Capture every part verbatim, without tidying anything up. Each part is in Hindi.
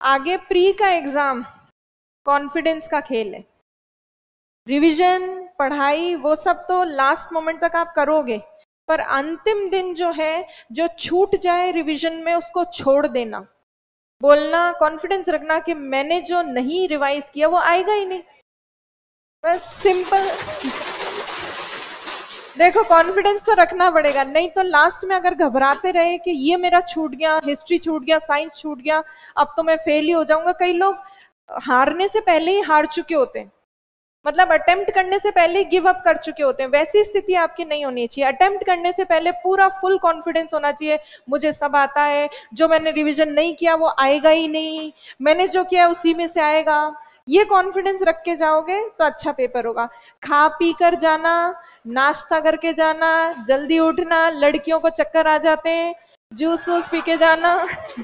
आगे प्री का एग्जाम कॉन्फिडेंस का खेल है। रिवीजन, पढ़ाई, वो सब तो लास्ट मोमेंट तक आप करोगे, पर अंतिम दिन जो है, जो छूट जाए रिवीजन में उसको छोड़ देना, बोलना, कॉन्फिडेंस रखना कि मैंने जो नहीं रिवाइज किया वो आएगा ही नहीं। बस सिंपल। देखो कॉन्फिडेंस तो रखना पड़ेगा, नहीं तो लास्ट में अगर घबराते रहे कि ये मेरा छूट गया, हिस्ट्री छूट गया, साइंस छूट गया, अब तो मैं फेल ही हो जाऊंगा। कई लोग हारने से पहले ही हार चुके होते हैं, मतलब अटेम्प्ट करने से पहले ही गिव अप कर चुके होते हैं। वैसी स्थिति आपकी नहीं होनी चाहिए। अटेम्प्ट करने से पहले पूरा फुल कॉन्फिडेंस होना चाहिए, मुझे सब आता है, जो मैंने रिवीजन नहीं किया वो आएगा ही नहीं, मैंने जो किया उसी में से आएगा। ये कॉन्फिडेंस रख के जाओगे तो अच्छा पेपर होगा। खा पी कर जाना, नाश्ता करके जाना, जल्दी उठना, लड़कियों को चक्कर आ जाते हैं, जूस वूस पी के जाना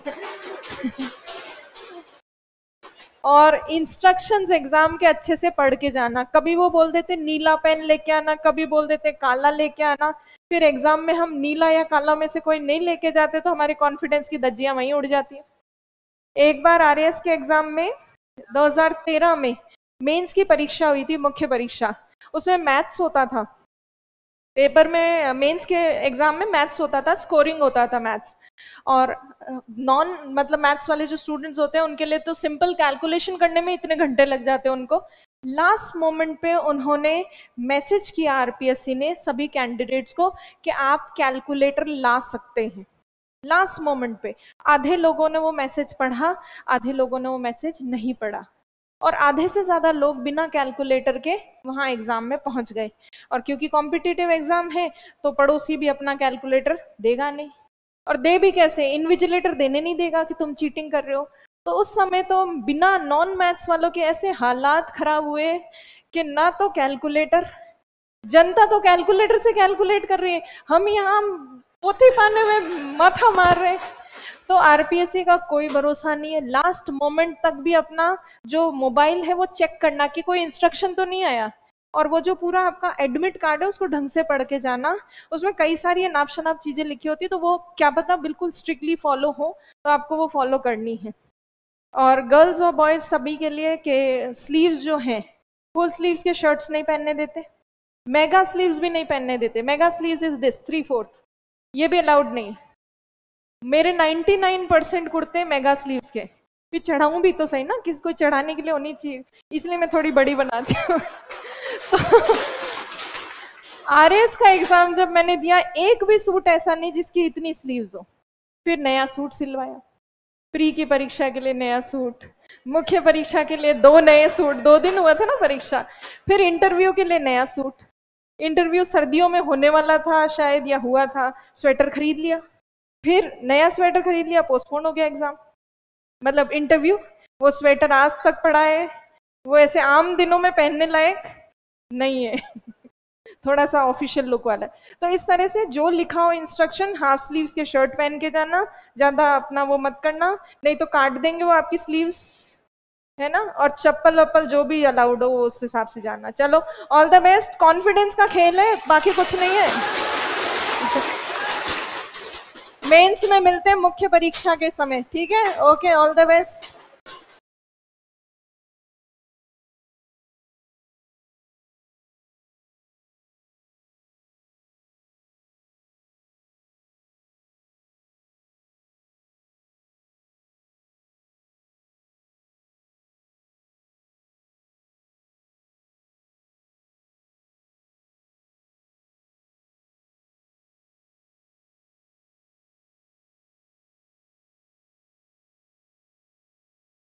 और इंस्ट्रक्शंस एग्जाम के अच्छे से पढ़ के जाना। कभी वो बोल देते नीला पेन लेके आना, कभी बोल देते काला लेके आना, फिर एग्जाम में हम नीला या काला में से कोई नहीं लेके जाते तो हमारे कॉन्फिडेंस की धज्जियां वहीं उड़ जाती है। एक बार आरएएस के एग्जाम में दो हज़ार तेरह में मेंस की परीक्षा हुई थी, मुख्य परीक्षा, उसमें मैथ्स होता था पेपर में। मेंस के एग्जाम में मैथ्स होता था, स्कोरिंग होता था मैथ्स, और नॉन मतलब मैथ्स वाले जो स्टूडेंट्स होते हैं उनके लिए तो सिंपल कैलकुलेशन करने में इतने घंटे लग जाते हैं उनको। लास्ट मोमेंट पे उन्होंने मैसेज किया आरपीएससी ने सभी कैंडिडेट्स को कि आप कैलकुलेटर ला सकते हैं। लास्ट मोमेंट पे आधे लोगों ने वो मैसेज पढ़ा, आधे लोगों ने वो मैसेज नहीं पढ़ा, और आधे से ज्यादा लोग बिना कैलकुलेटर के वहां एग्जाम में पहुंच गए। और क्योंकि कॉम्पिटिटिव एग्जाम है तो पड़ोसी भी अपना कैलकुलेटर देगा नहीं, और दे भी कैसे, इन्विजिलेटर देने नहीं देगा कि तुम चीटिंग कर रहे हो। तो उस समय तो बिना नॉन मैथ्स वालों के ऐसे हालात खराब हुए कि ना तो कैलकुलेटर, जनता तो कैलकुलेटर से कैलकुलेट कर रही है, हम यहाँ पोथी पाने में माथा मार रहे। तो आरपीएससी का कोई भरोसा नहीं है। लास्ट मोमेंट तक भी अपना जो मोबाइल है वो चेक करना कि कोई इंस्ट्रक्शन तो नहीं आया, और वो जो पूरा आपका एडमिट कार्ड है उसको ढंग से पढ़ के जाना। उसमें कई सारी नाप शनाप चीजें लिखी होती है, तो वो क्या पता बिल्कुल स्ट्रिक्टली फॉलो हो, तो आपको वो फॉलो करनी है। और गर्ल्स और बॉयज सभी के लिए कि स्लीव्स जो हैं फुल स्लीव्स के शर्ट्स नहीं पहनने देते, मेगा स्लीव्स भी नहीं पहनने देते। Mega sleeves is this three fourth, ये भी अलाउड नहीं। मेरे निन्यानवे परसेंट कुर्ते मेगा स्लीव्स के, फिर चढ़ाऊं भी तो सही ना, किसी को चढ़ाने के लिए होनी चाहिए, इसलिए मैं थोड़ी बड़ी बनाती हूँ। तो आरएएस का एग्जाम जब मैंने दिया, एक भी सूट ऐसा नहीं जिसकी इतनी स्लीव्स हो। फिर नया सूट सिलवाया, प्री की परीक्षा के लिए नया सूट, मुख्य परीक्षा के लिए दो नए सूट, दो दिन हुआ था ना परीक्षा, फिर इंटरव्यू के लिए नया सूट। इंटरव्यू सर्दियों में होने वाला था शायद, या हुआ था, स्वेटर खरीद लिया, फिर नया स्वेटर खरीद लिया, पोस्टपोन हो गया एग्जाम। मतलब इंटरव्यू, वो स्वेटर आज तक पड़ा है, वो ऐसे आम दिनों में पहनने लायक नहीं है थोड़ा सा ऑफिशियल लुक वाला है। तो इस तरह से जो लिखा हो इंस्ट्रक्शन, हाफ स्लीव्स के शर्ट पहन के जाना, ज्यादा अपना वो मत करना, नहीं तो काट देंगे वो आपकी स्लीव्स, है ना। और चप्पल वप्पल जो भी अलाउड हो उस हिसाब से जाना। चलो ऑल द बेस्ट, कॉन्फिडेंस का खेल है, बाकी कुछ नहीं है। मेंस में मिलते हैं मुख्य परीक्षा के समय, ठीक है। Okay, all the best.